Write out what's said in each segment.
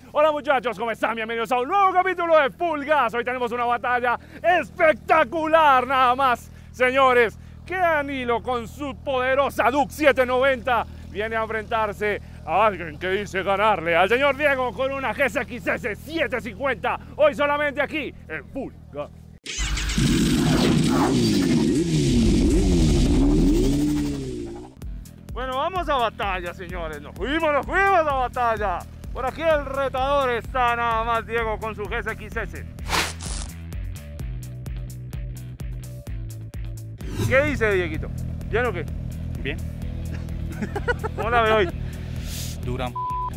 Hola muchachos, ¿cómo están? Bienvenidos a un nuevo capítulo de Full Gas. Hoy tenemos una batalla espectacular, nada más, señores, que Danilo con su poderosa Duke 790 viene a enfrentarse a alguien que dice ganarle al señor Diego con una GSX-S 750. Hoy solamente aquí en Full Gas. Bueno, vamos a batalla, señores. Nos fuimos a batalla. Por aquí el retador está nada más, Diego, con su GSX-S. ¿Qué dice, Dieguito? ¿Bien o qué? Bien. ¿Cómo la ve hoy? Dura,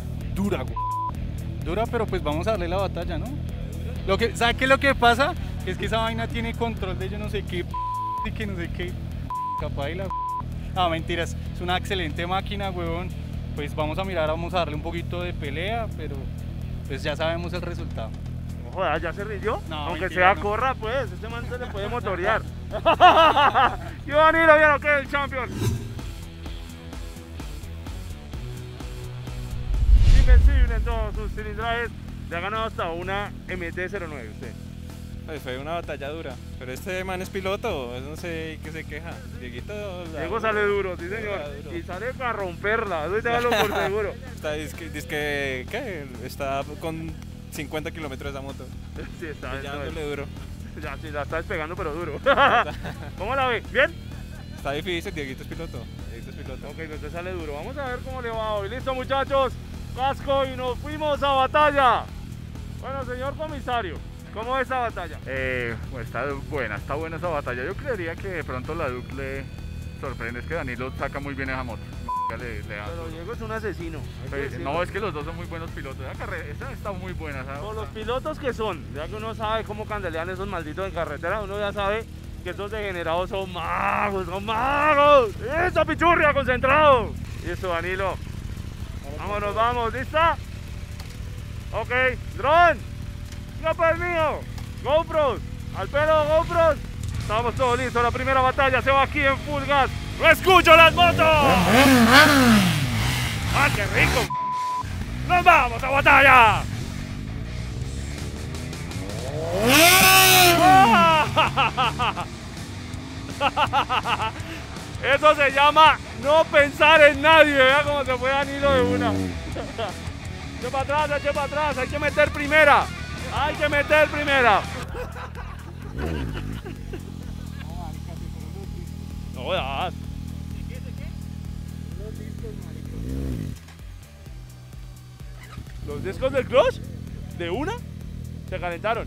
pero pues vamos a darle la batalla, ¿no? ¿Sabe qué es lo que pasa? Es que esa vaina tiene control de yo no sé qué y que no sé qué capaz y la Ah, mentiras, es una excelente máquina, huevón. Pues vamos a mirar, vamos a darle un poquito de pelea, pero pues ya sabemos el resultado. No jodas, ¿ya se rindió? No, aunque mentira, sea no. corra, pues, este man se le puede motorear. Y Danilo, ¿vieron qué? El champion. Invencible en todos sus cilindrajes. Le ha ganado hasta una MT-09 usted. Pues fue una batalla dura, pero este man es piloto, no sé qué se queja. Diego sale duro, sí señor, duro. y sale para romperla, eso déjalo por seguro. ¿Qué? Está con 50 kilómetros esa moto, Sí, está dándole duro. Ya, sí, la está despegando, pero duro. ¿Cómo la ve? ¿Bien? Está difícil, Dieguito es piloto. Ok, entonces sale duro, vamos a ver cómo le va hoy. Listo muchachos, casco y nos fuimos a batalla. Bueno, señor comisario, ¿cómo es esta batalla? Pues está buena esa batalla. Yo creería que de pronto la Duke le sorprende, es que Danilo saca muy bien esa moto. Le da Pero Diego es un asesino. hay que decirlo. No, es que los dos son muy buenos pilotos. Esa está muy buena. Por los pilotos que son, ya que uno sabe cómo candelean esos malditos en carretera, uno ya sabe que estos degenerados son magos, ¡Esa pichurria, concentrado! Listo, Danilo. Vámonos, vamos, ¿lista? Ok, dron, escapa el mío, GoPros, al pelo GoPros. Estamos todos listos, la primera batalla se va aquí en Full Gas. ¡No escucho las motos! ¡Ah, qué rico! ¡Nos vamos a batalla! Eso se llama no pensar en nadie. Vea cómo se fue Danilo de una. Eche para atrás, hay que meter primera. No das. ¿Los discos del clutch? ¿De una? Se calentaron.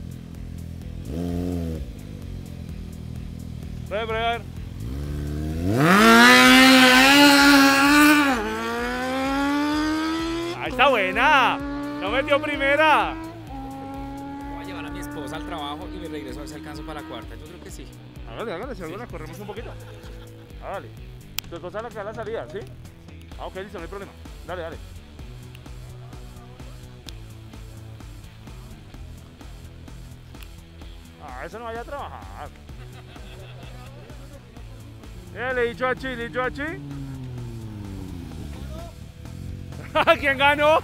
Bregar. ¡Ahí está buena! ¡No metió primera! Voy a llevar a mi esposa al trabajo y me regreso a ver si alcanzo para la cuarta. Yo creo que sí. Hágale, si alguna corremos un poquito. Hágale. Tu esposa es la que da la salida, ¿sí? Ah, ok, listo, no hay problema. Dale. Eso no vaya a trabajar. Le he dicho a Chi. ¿Quién ganó?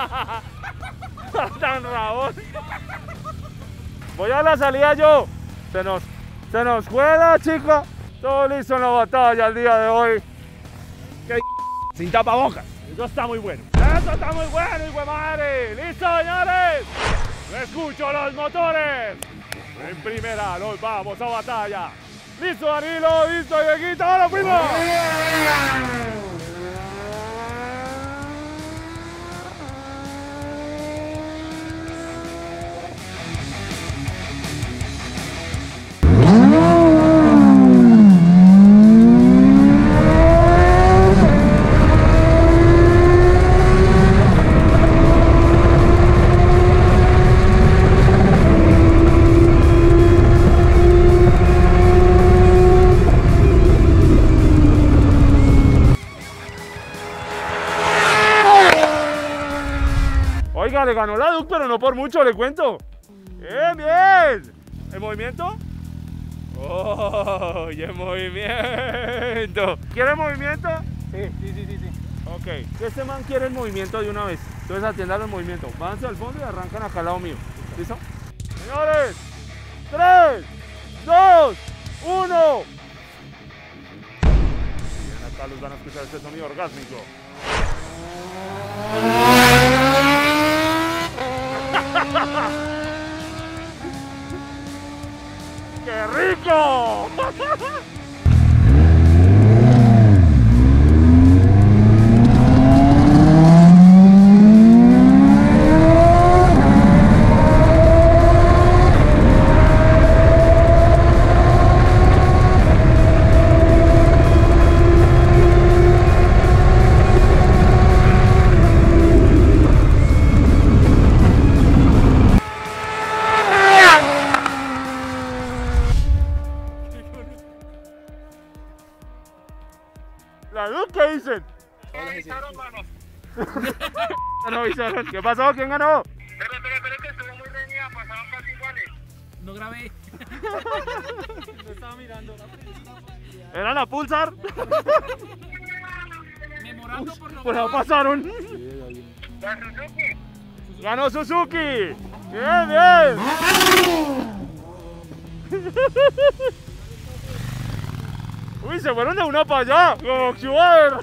Tan rabón. Voy a la salida yo. Se nos fue la chica. Todo listo en la batalla el día de hoy. Sin tapabocas. Eso está muy bueno. Eso está muy bueno, hijo de madre. ¿Listo, señores? No escucho los motores. En primera nos vamos a batalla. ¿Listo, Danilo? ¿Listo, Dieguito? ¡Ahora fuimos! Oiga, le ganó la Duke, pero no por mucho, le cuento. Bien. ¿El movimiento? ¡Oh! ¡Y el movimiento! ¿Quiere movimiento? Sí. Ok, Ok, este man quiere el movimiento de una vez. Entonces atiendan el movimiento. Váyanse al fondo y arrancan acá al lado mío. ¿Listo? Señores, 3, 2, 1. Bien, acá los van a escuchar este sonido orgásmico. ¡Qué rico! ¿La Duke qué dicen? No avisaron. ¿Qué pasó? ¿Quién ganó? Pero que estuvo muy reñida, pasaron casi iguales. No grabé. No estaba mirando. ¿Era la Pulsar? Memorando por lo Pues la menos. pasaron. La Suzuki. ¡Ganó Suzuki! ¡Bien, bien! Uy, se fueron de una para allá, como Schubert.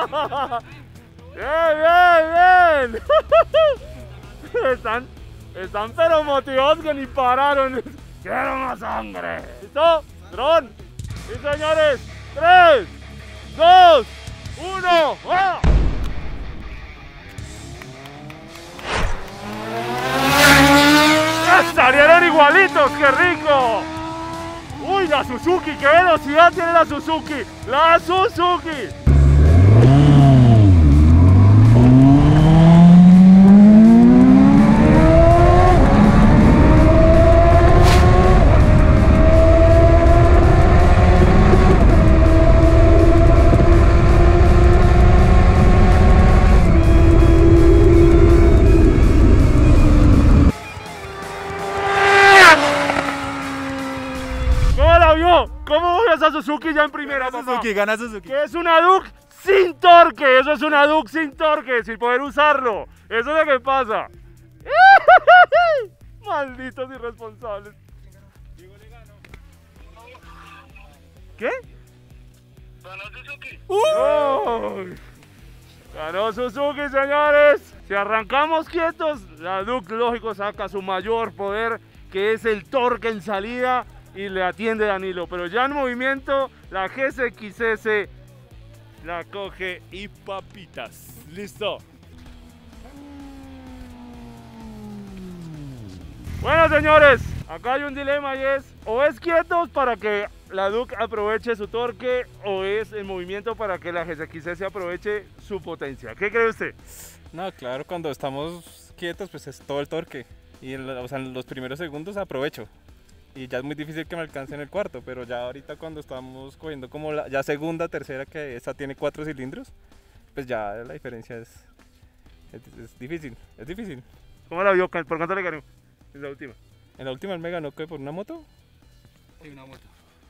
Bien, bien, bien. Están pero motivados que ni pararon. ¡Quiero más sangre! ¿Listo? ¡Dron! ¡Sí, señores! 3, 2, 1. ¡Ah! ¡Salieron igualitos! ¡Qué rico! ¡Uy, la Suzuki! ¡Qué velocidad tiene la Suzuki! ¡La Suzuki! ¿Cómo la vio? ¿Cómo vio esa Suzuki ya en primera, papá? Suzuki, gana Suzuki. Que es una Duke sin torque, eso es una Duke sin torque, sin poder usarlo. Eso es lo que pasa. Malditos irresponsables. ¿Qué? Ganó Suzuki. ¡Uy! Ganó Suzuki, señores. Si arrancamos quietos, la Duke lógico saca su mayor poder, que es el torque en salida, y le atiende Danilo. Pero ya en movimiento, la GSX-S la coge y papitas. Listo. Bueno, señores, acá hay un dilema y es: o es quietos para que la Duke aproveche su torque, o es en movimiento para que la GSX-S aproveche su potencia. ¿Qué cree usted? No, claro, cuando estamos quietos pues es todo el torque y o sea, en los primeros segundos aprovecho y ya es muy difícil que me alcance en el cuarto, pero ya ahorita cuando estamos cogiendo como la ya segunda, tercera, que esta tiene 4 cilindros, pues ya la diferencia es difícil, es difícil. ¿Cómo la vio? ¿Por cuánto le ganó? En la última. En la última él me ganó ¿qué? Por una moto. Sí, una moto.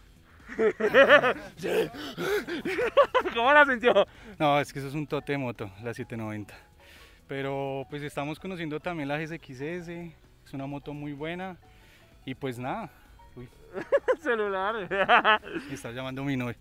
¿Cómo la sintió? No, es que eso es un tote de moto, la 790. Pero pues estamos conociendo también la GSX-S, es una moto muy buena. Y pues nada, uy, Celular. me está llamando mi novia.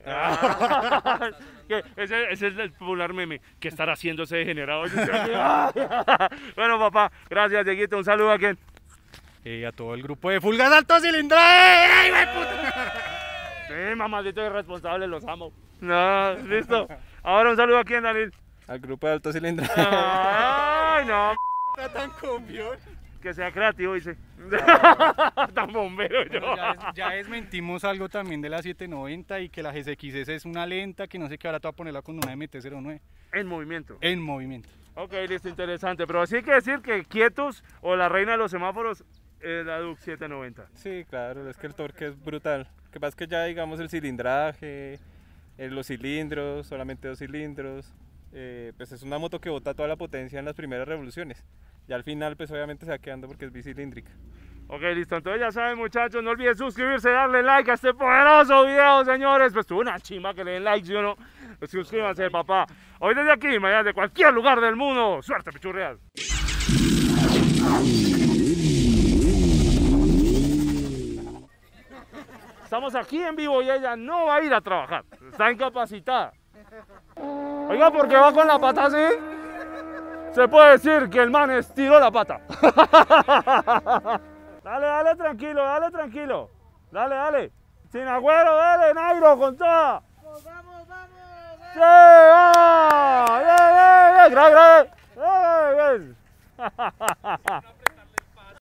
Ese es el popular meme. ¿Qué estará haciendo ese degenerado? Bueno, papá, gracias, Dieguito. Un saludo a quien. A todo el grupo de Fulgas Alto Cilindraje. Sí, mamadito irresponsable, los amo. No, listo. Ahora un saludo a quien, Daniel. Al grupo de alto cilindraje. Ay, no. Está tan confión. Que sea creativo, dice. Tan bombero yo. Ya desmentimos algo también de la 790 y que la GSX-S es una lenta, que no sé qué, ahora te voy a ponerla con una MT-09 En movimiento. en movimiento. Ok, listo, interesante. Pero sí hay que decir que quietos o la reina de los semáforos es la Duke 790. Sí, claro, es que el torque es brutal. Lo que pasa es que ya digamos el cilindraje, los cilindros, solamente 2 cilindros, pues es una moto que bota toda la potencia en las primeras revoluciones. Ya al final pues obviamente se va quedando porque es bicilíndrica. Ok, listo, entonces ya saben, muchachos, no olviden suscribirse, darle like a este poderoso video, señores. Pues tuvo una chimba que le den like, ¿sí o no? Pues suscríbanse, papá. Hoy desde aquí, mañana de cualquier lugar del mundo. Suerte, pichurrias. Estamos aquí en vivo y ella no va a ir a trabajar. Está incapacitada. Oiga, ¿por qué va con la pata así? Se puede decir que el man estiró la pata. Dale, dale, tranquilo, dale, tranquilo. Dale, dale. Sin Agüero, dale, Nairo, con toda. ¡Vamos, vamos! ¡Sí, va! ¡Bien, bien, bien! ¡Grave, grave! ¡Bien, bien!